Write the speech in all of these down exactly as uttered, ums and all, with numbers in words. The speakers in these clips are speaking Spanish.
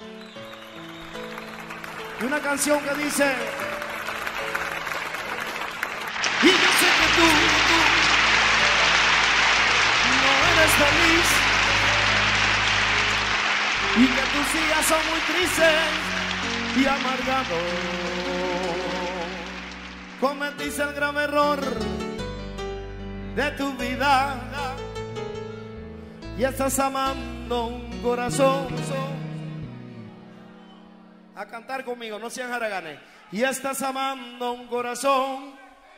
Y una canción que dice: y yo sé que tú, tú no eres feliz, y que tus días son muy tristes y amargados. Cometiste el grave error de tu vida y estás amando un corazón. A cantar conmigo, no sean haraganes. Y estás amando un corazón.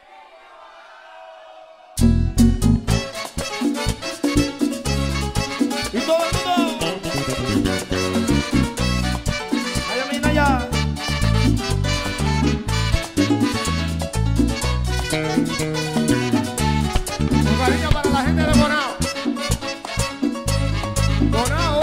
Y todo el mundo. Allá, mina, allá. Un cariño para la gente de Bonao. Bonao.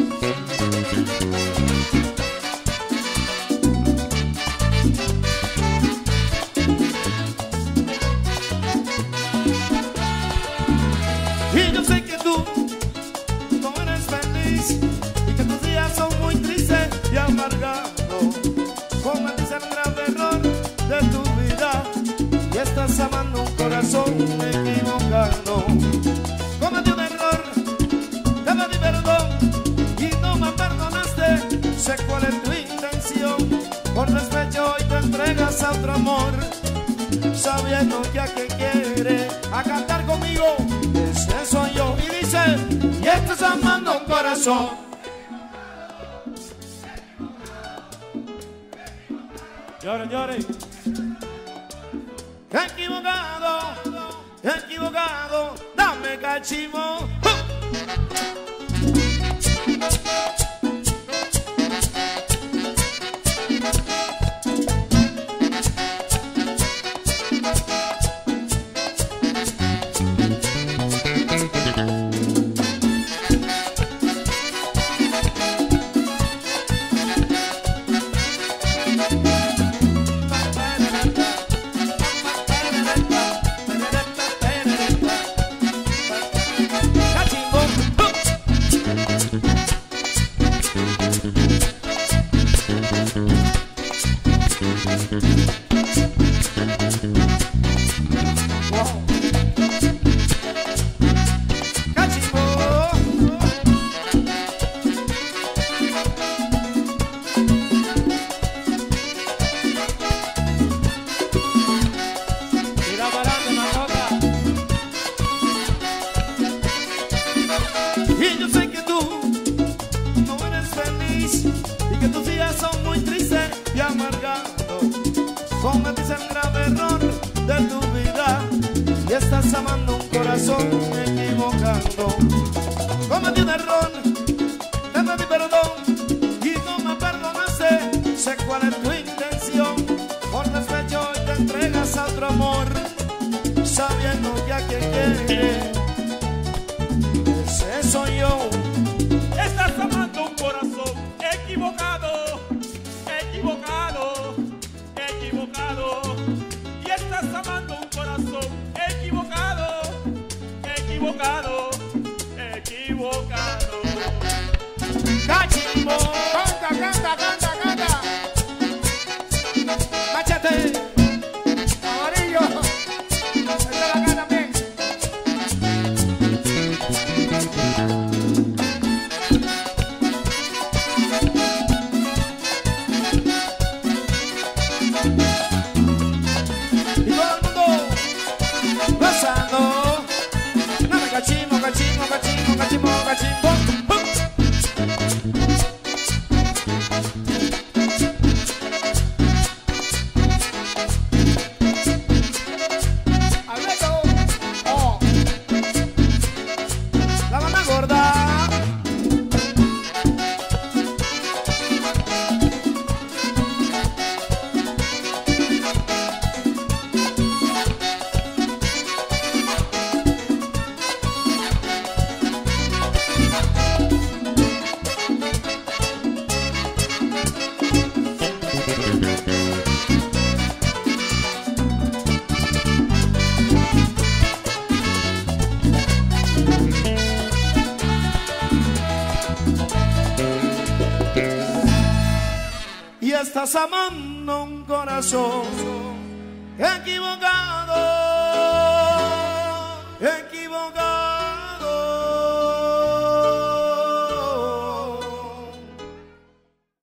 Y yo sé que tú no eres feliz y que tus días son muy tristes y amargados. Cometiste el grave error de tu vida y estás amando un corazón equivocado. Cometí un error, te pedí perdón y no me perdonaste. Sé cuál es tu intención. Por despecho hoy te entregas a otro amor, sabiendo ya que quiere. A cantar conmigo, ese soy yo. Y dice: y estás amando un corazón. Llore, llore. Equivocado, equivocado, dame cachivo. Y yo sé que tú no eres feliz y que tus días son muy tristes y amargados. Cometiste el grave error de tu vida y estás amando un corazón equivocado. Cometí un error, te pedí perdón y no me perdonaste. Sé cuál es tu intención. Por despecho hoy te entregas a otro amor, sabiendo ya que quieres. Ese soy yo. Estás amando un corazón equivocado, equivocado, equivocado. Y estás amando un corazón equivocado, equivocado, equivocado. Cachimbo. estás amando un corazón equivocado.